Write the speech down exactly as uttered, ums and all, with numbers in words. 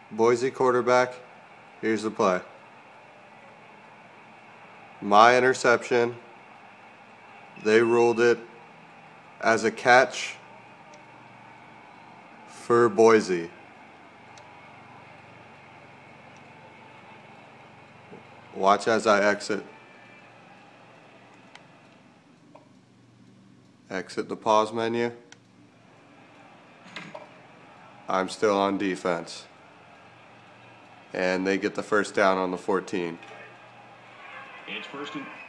Boise quarterback, here's the play. My interception, they ruled it as a catch for Boise. Watch as I exit. Exit the pause menu. I'm still on defense. And they get the first down on the fourteen. It's first and